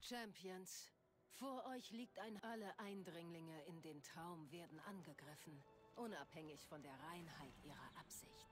Champions, vor euch liegt Alle Eindringlinge in den Traum werden angegriffen, unabhängig von der Reinheit ihrer Absicht.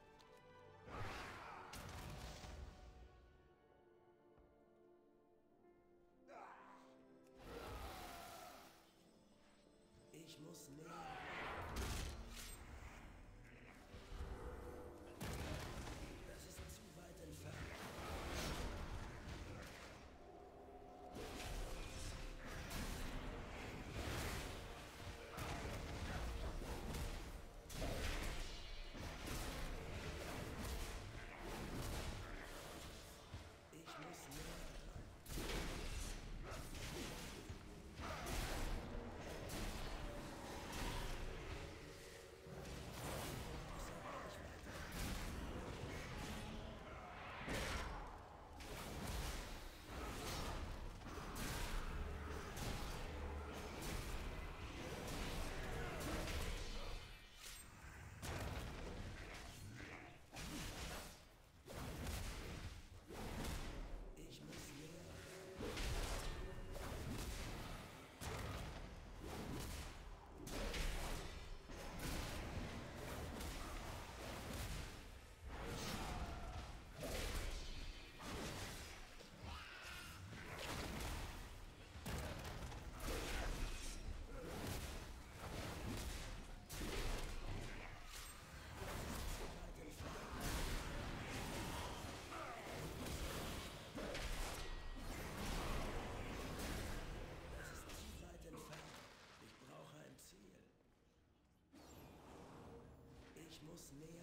Ich muss näher. Das ist zu weit entfernt. Ich muss näher.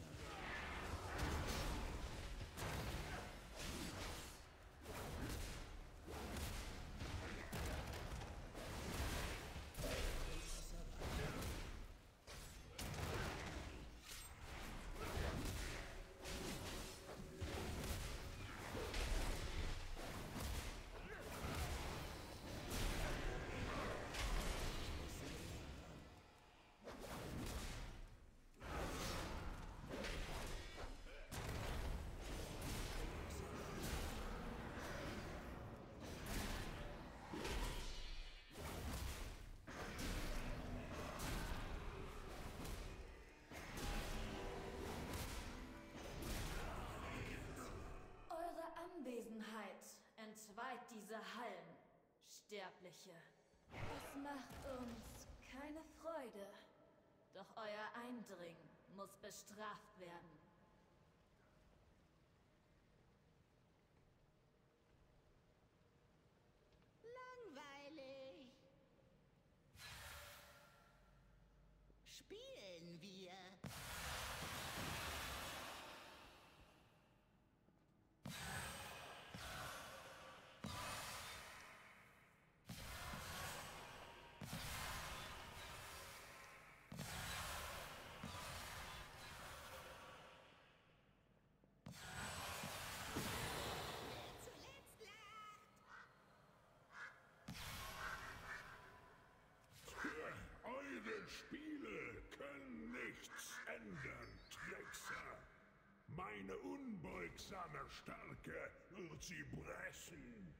Anwesenheit entweiht diese Hallen, Sterbliche. Es macht uns keine Freude. Doch euer Eindringen muss bestraft werden. Langweilig. Spielen wir. Eure Spiele können nichts ändern, Trickser. Meine unbeugsame Stärke wird sie brechen.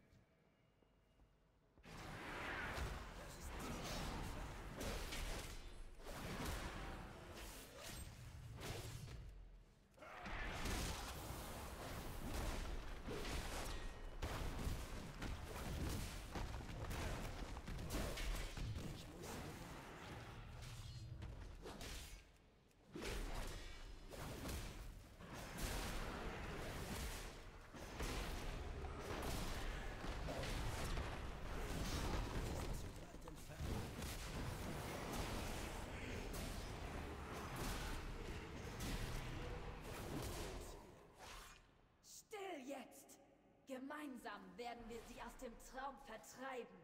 Jetzt! Gemeinsam werden wir sie aus dem Traum vertreiben.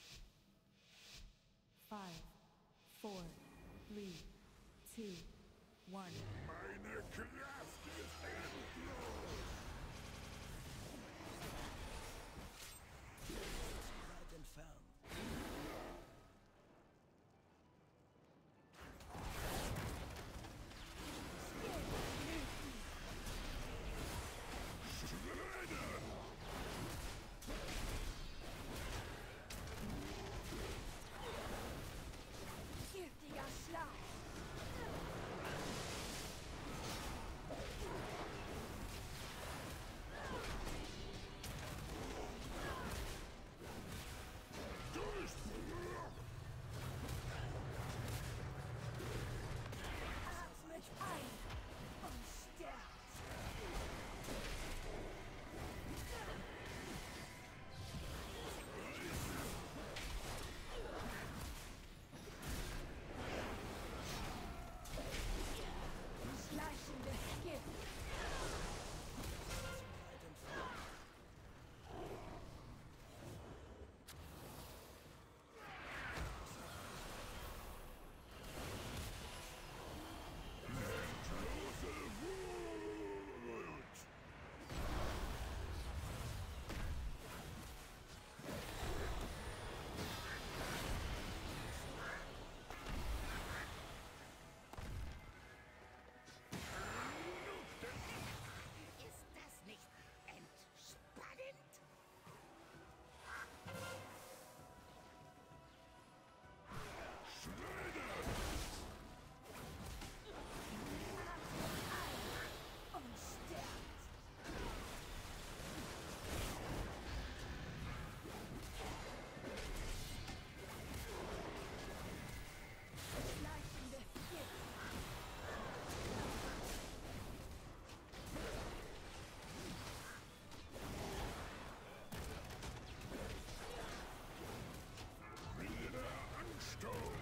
Five, 4, 3, 2, one. Meine Kraft ist endlos. Weit entfernt. Giftiger Schlag. Atmet ein und sterbt. Schleichende Gift. Weit entfernt. Ist das nicht entspannend? Und sterbt. Schleichende Gift. Wieder Ansturm.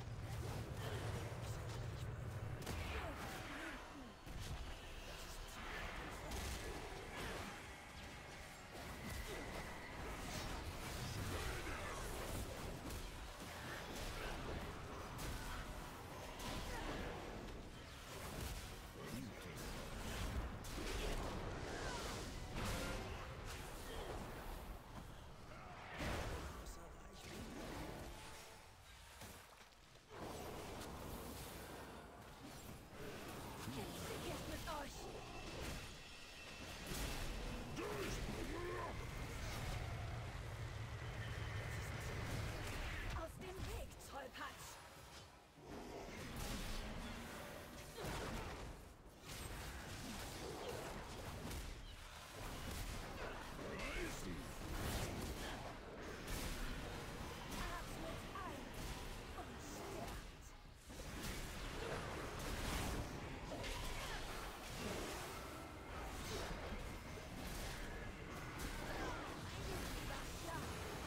Außer Reichweite. Weg mit euch. Aus dem Weg, Tollpatsch. Atmet ein und sterbt. Giftiger Schlag.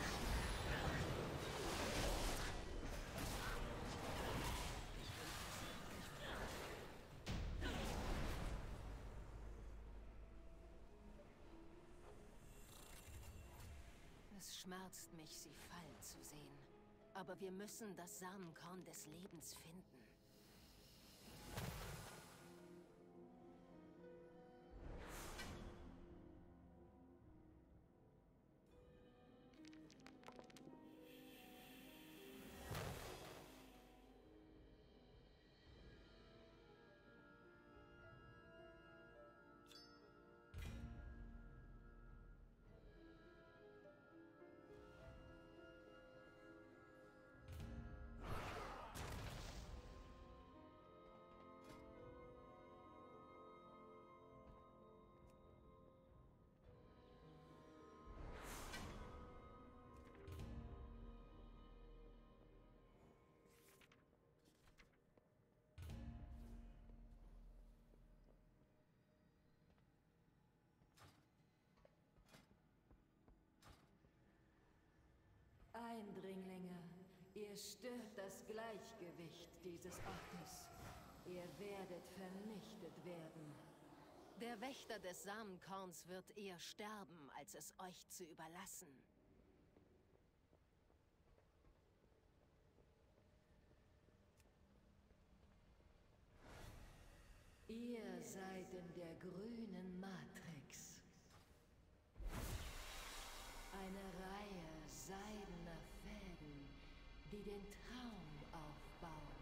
Es schmerzt mich, sie fallen zu sehen. Aber wir müssen das Samenkorn des Lebens finden. Eindringlinge, ihr stört das Gleichgewicht dieses Ortes. Ihr werdet vernichtet werden. Der Wächter des Samenkorns wird eher sterben, als es euch zu überlassen. Ihr seid in der grünen Matrix. Eine Reihe seidener Fäden, die den Traum aufbauen.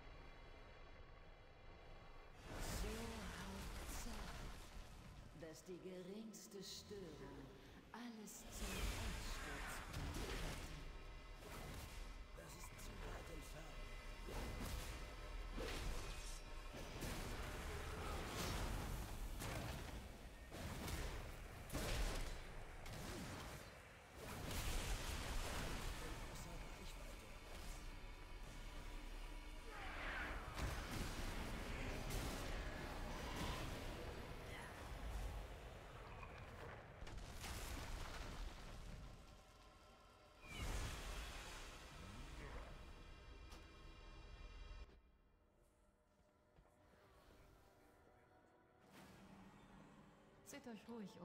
So hauchzart, dass die geringste Störung alles zum Einsturz bringen könnte. Das ist zu weit entfernt. Außer Reichweite. Seht euch ruhig um.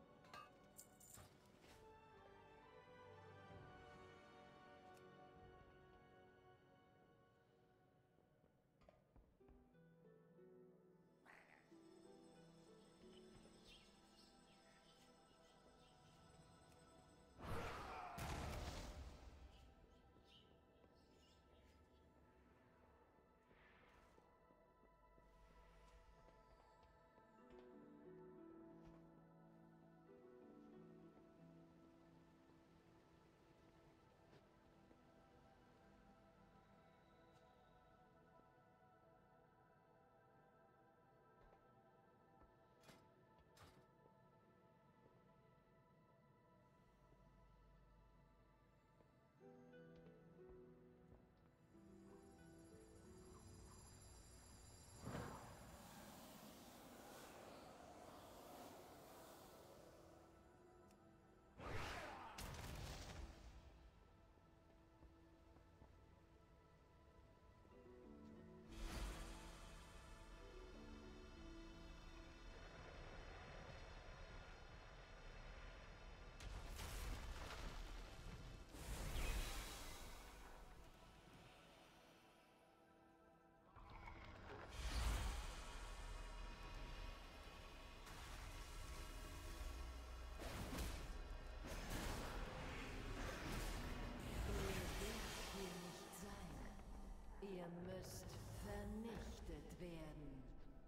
Ihr müsst vernichtet werden.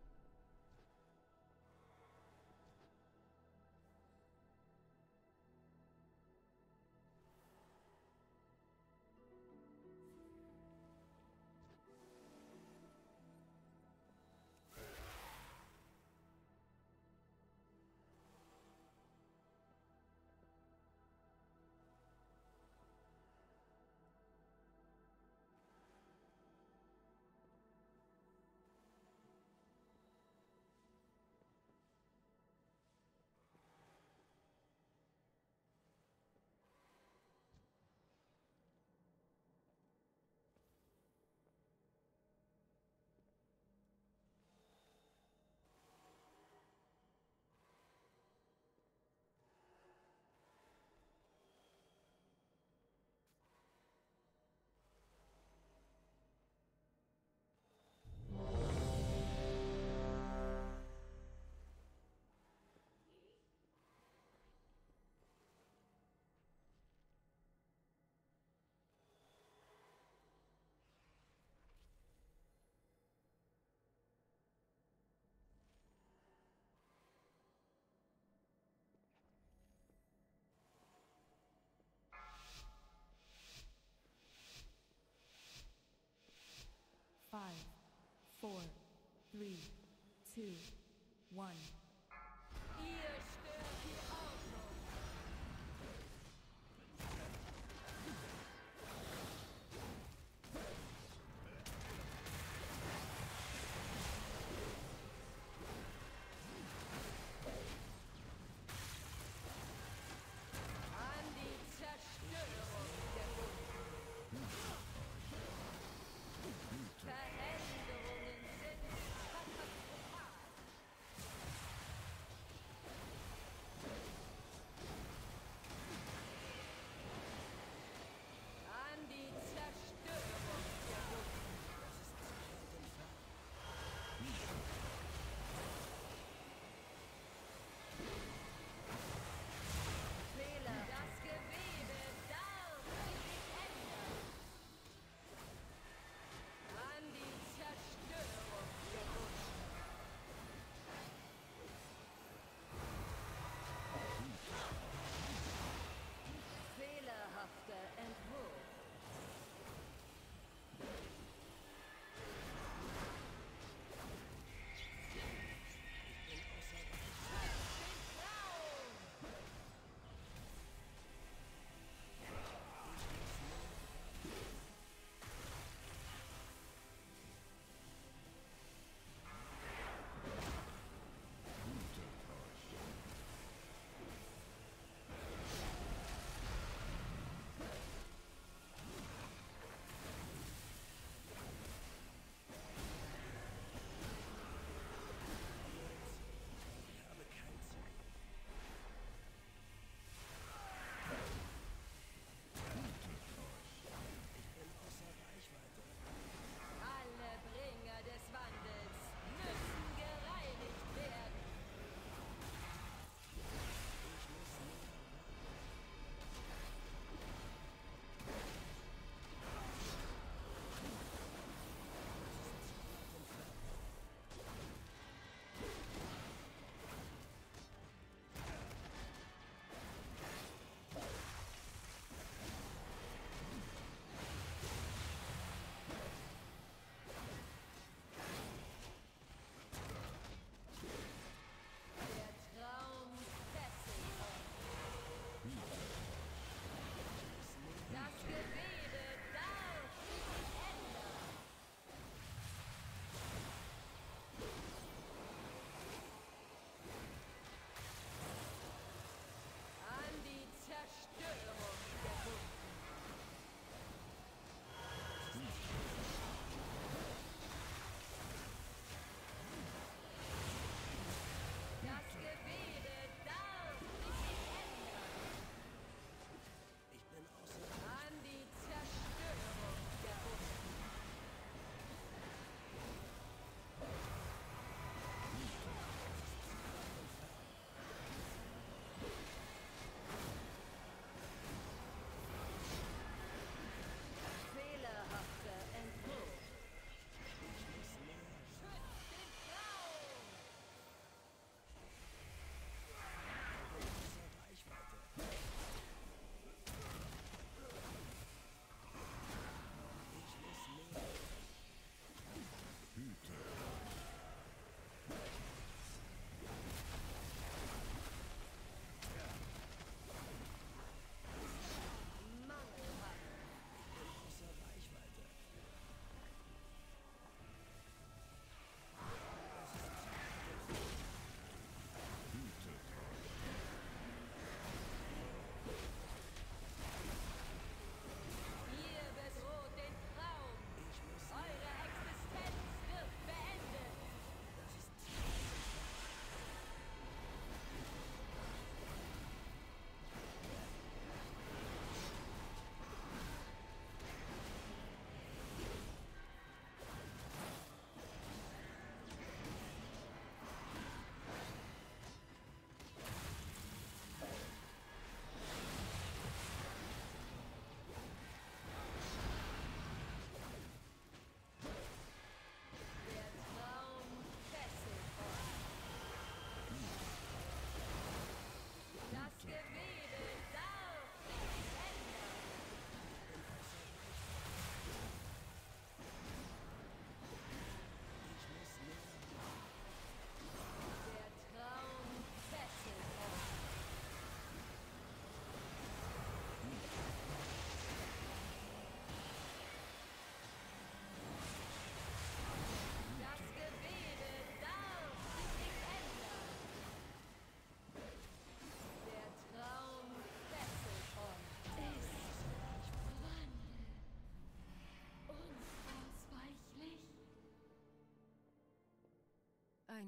Five, four, three, two, one. Ihr stört die Ordnung. An die Zerstörung der Wunden. Veränderungen sind katastrophal.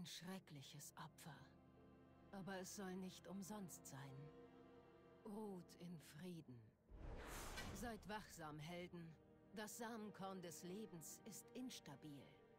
Ein schreckliches Opfer. Aber es soll nicht umsonst sein. Ruht in Frieden. Seid wachsam, Helden. Das Samenkorn des Lebens ist instabil.